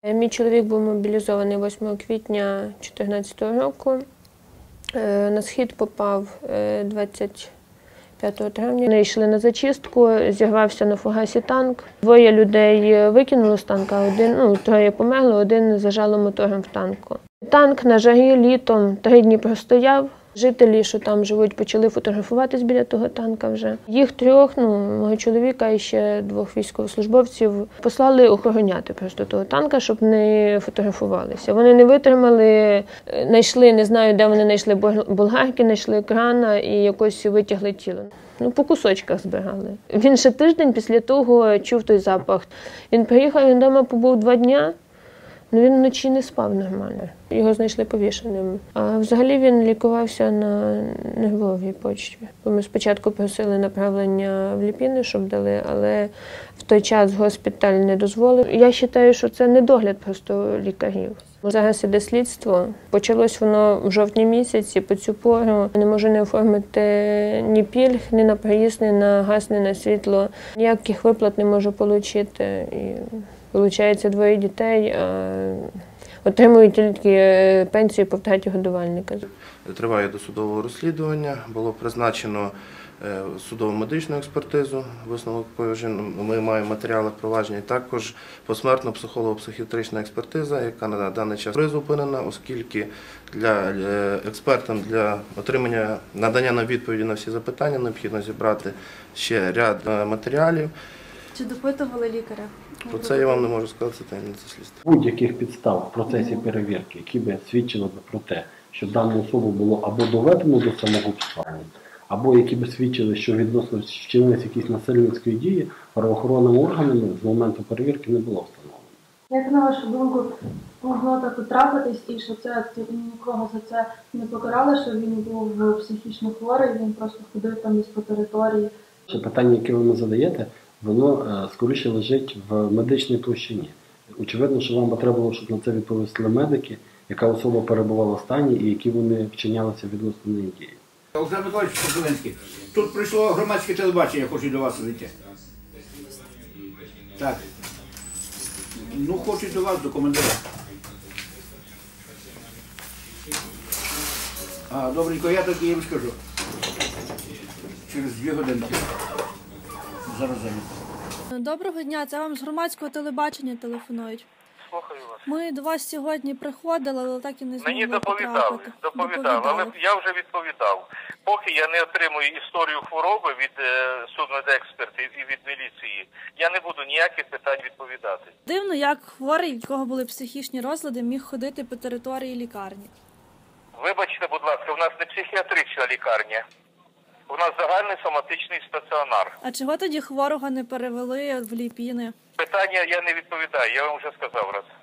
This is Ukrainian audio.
Мій чоловік був мобілізований 8 квітня 2014 року. На схід попав 25 травня. Вони йшли на зачистку, зірвався на фугасі танк. Двоє людей викинуло з танка, троє померли, один зажало мотором в танку. Танк на жарі літом 3 дні простояв. Жителі, що там живуть, почали фотографуватись біля того танка вже. Їх 3, мого чоловіка і ще 2 військовослужбовців, послали охороняти просто того танка, щоб не фотографувалися. Вони не витримали, знайшли, не знаю, де вони знайшли болгарки, знайшли крана і якось витягли тіло. По кусочках збирали. Він ще тиждень після того чув той запах. Він приїхав, він вдома побув 2 дні. Він вночі не спав нормально. Його знайшли повішеним. А взагалі він лікувався на нервовій почві. Ми спочатку просили направлення в Ліпіни, щоб дали, але в той час госпіталь не дозволив. Я вважаю, що це не догляд просто лікарів. Зараз іде слідство. Почалось воно в жовтні місяці, по цю пору. Не можу не оформити ні пільг, ні на проїзд, ні на газ, ні на світло. Ніяких виплат не можу отримати. Виходить, 2 дітей, а отримують тільки пенсію по втраті годувальника. Триває досудове розслідування, було призначено судово-медичну експертизу, висновок ми маємо матеріали провадження, також посмертно психолого-психіатрична експертиза, яка на даний час призупинена, оскільки експертам для отримання, надання нам відповіді на всі запитання необхідно зібрати ще ряд матеріалів. Чи допитували лікаря? Про це я вам не можу сказати, це таємниця слідства. Будь-яких підстав в процесі перевірки, які би свідчили б про те, що дану особу було або доведено до самогубства, або які б свідчили, що відносно вчинились якісь насильницькі дії, правоохоронними органами з моменту перевірки не було встановлено. Як на вашу думку, могло так трапитись і що це нікого за це не покарали, що він був психічно хворий, він просто ходив там по території? Питання, яке ви мені задаєте, воно скоріше лежить в медичній площині. Очевидно, що вам треба було, щоб на це відповіли медики, яка особа перебувала в стані і які вони вчинялися відносно неї дії. Олександр Миколаївич Зеленський, тут прийшло громадське телебачення, хочу до вас зайти. Так. Хочуть до вас, до командира. Добренько, я так їм скажу. Через 2 години. Зараз зайнято. Доброго дня, це вам з громадського телебачення телефонують. Слухаю вас. Ми до вас сьогодні приходили, але так і не змогли потрапити. Доповідали, але я вже відповідав. Поки я не отримую історію хвороби від судмедекспертів і від міліції, я не буду ніяких питань відповідати. Дивно, як хворий, в кого були психічні розлади, міг ходити по території лікарні. Вибачте, будь ласка, у нас не психіатрична лікарня. У нас загальний соматичний стаціонар. А чого тоді хворого не перевели в Ліпіни? Питання я не відповідаю, я вам вже сказав раз.